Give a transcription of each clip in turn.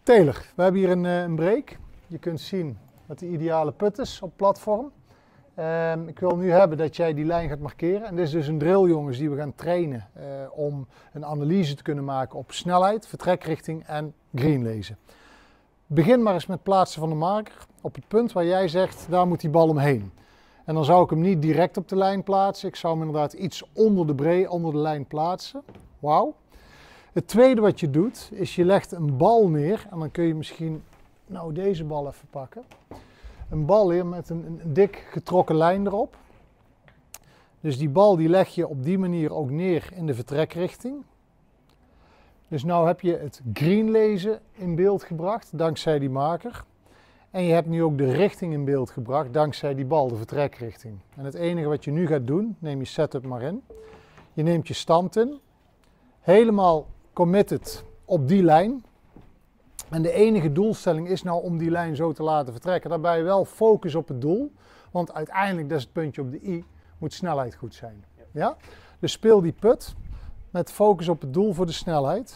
Taylor, we hebben hier een break. Je kunt zien dat de ideale put is op platform. Ik wil nu hebben dat jij die lijn gaat markeren. En dit is dus een drill, jongens, die we gaan trainen om een analyse te kunnen maken op snelheid, vertrekrichting en green lezen. Begin maar eens met plaatsen van de marker op het punt waar jij zegt, daar moet die bal omheen. En dan zou ik hem niet direct op de lijn plaatsen. Ik zou hem inderdaad iets onder de lijn plaatsen. Wauw. Het tweede wat je doet, is je legt een bal neer. En dan kun je misschien, nou deze bal even pakken. Een bal hier met een dik getrokken lijn erop. Dus die bal die leg je op die manier ook neer in de vertrekrichting. Dus nou heb je het green lezen in beeld gebracht, dankzij die marker. En je hebt nu ook de richting in beeld gebracht, dankzij die bal, de vertrekrichting. En het enige wat je nu gaat doen, neem je setup maar in. Je neemt je stand in. Helemaal committed op die lijn. En de enige doelstelling is nou om die lijn zo te laten vertrekken. Daarbij wel focus op het doel. Want uiteindelijk, dat is het puntje op de i, moet snelheid goed zijn. Ja? Dus speel die put met focus op het doel voor de snelheid.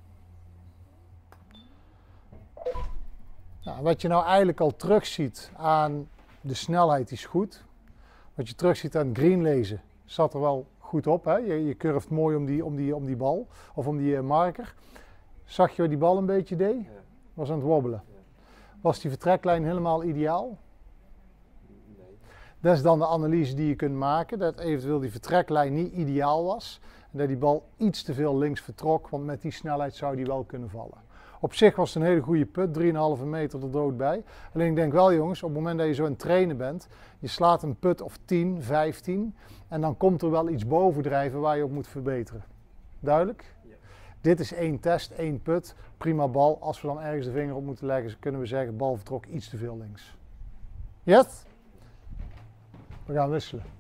Nou, wat je nou eigenlijk al terugziet aan de snelheid, die is goed. Wat je terugziet aan het green lezen, zat er wel goed op. Hè? Je curft mooi om die bal, of om die marker. Zag je waar die bal een beetje deed? Ja. Was aan het wobbelen. Ja. Was die vertreklijn helemaal ideaal? Nee. Dat is dan de analyse die je kunt maken, dat eventueel die vertreklijn niet ideaal was. En dat die bal iets te veel links vertrok, want met die snelheid zou die wel kunnen vallen. Op zich was het een hele goede put, 3,5 meter er dood bij. Alleen ik denk wel, jongens, op het moment dat je zo aan het trainen bent, je slaat een put of 10, 15 en dan komt er wel iets bovendrijven waar je op moet verbeteren. Duidelijk? Ja. Dit is één test, één put, prima bal. Als we dan ergens de vinger op moeten leggen, kunnen we zeggen, bal vertrok iets te veel links. Yes? We gaan wisselen.